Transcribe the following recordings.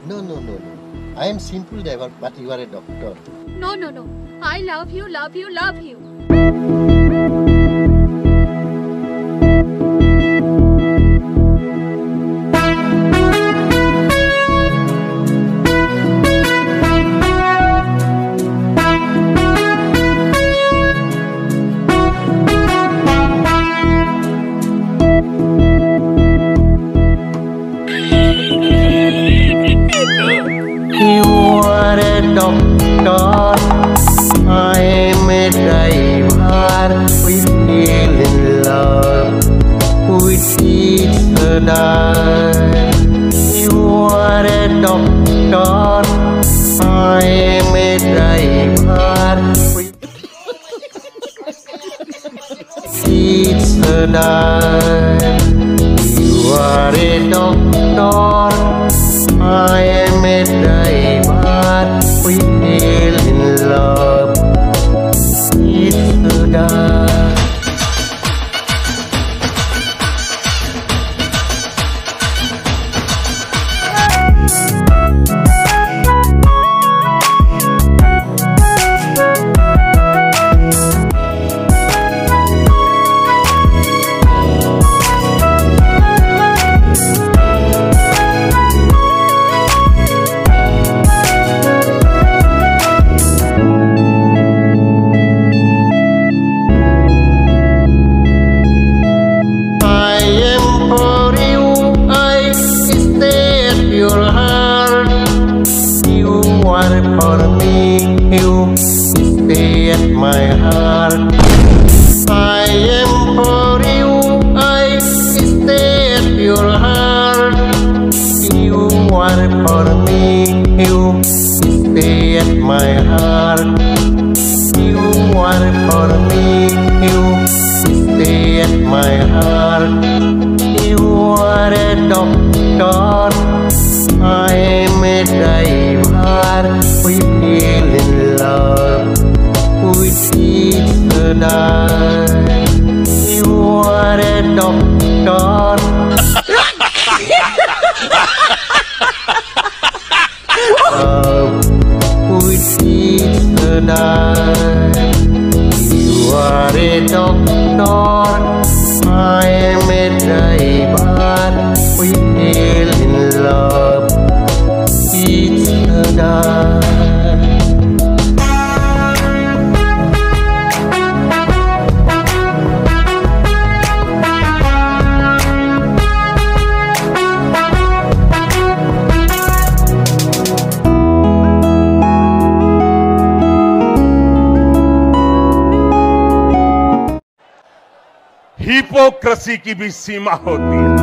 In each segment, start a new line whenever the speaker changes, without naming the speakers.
No, no, no, no. I am simple driver, but you are a doctor.
No, no, no. I love you, love you, love you.
I am a driver. We fell in love with each other. You are a doctor. I am a driver. We each other. You are a doctor. I am a driver. We fell in love with each other. For me, you stay at my heart. I am for you, I stay at your heart. You are for me, you stay at my heart. You are for me, you stay at my heart. You are a doctor, I am a driver. We fell in love with each other. You are a doctor. Love with each other. You are a doctor. I am a driver. We fell in love with each other.
Hypocrisy की भी सीमा होती है।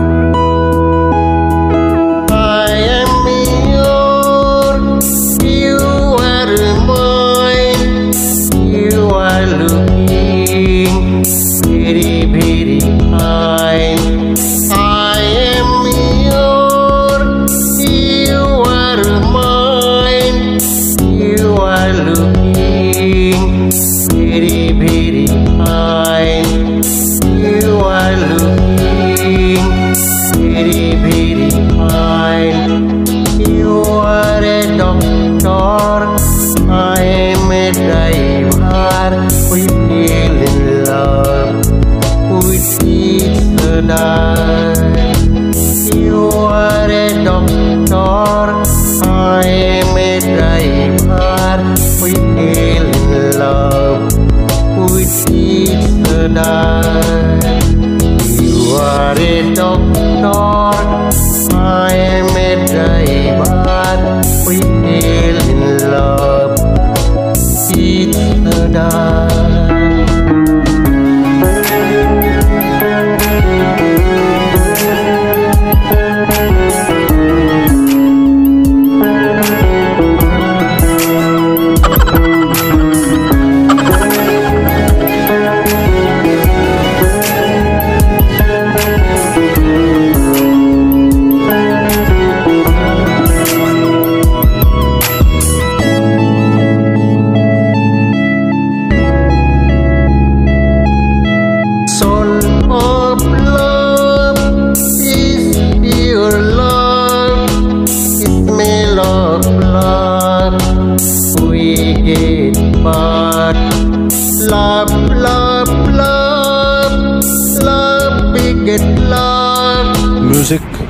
I am yours, you are mine. You are looking very, very fine. I am yours, you are mine. You are looking very, very fine. You are looking very, very fine. You are a doctor, I am a driver. We fell in love with each other. You are a doctor, I am a driver. We fell in love with each other. You are a doctor, I am a driver. We fell in love with each other.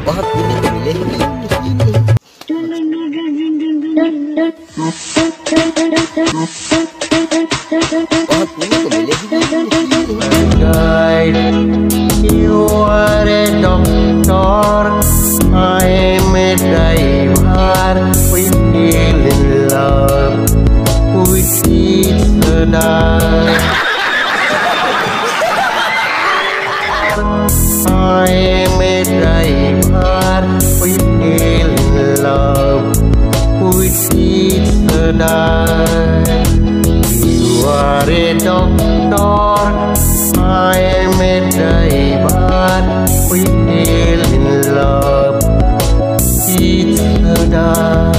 Wah, ini milih ini.
Guide, you are a doctor, I am a driver. We feel in love with each other. I am a driver, we feel in love with each other. You are a doctor, I am a driver, we feel in love with each other.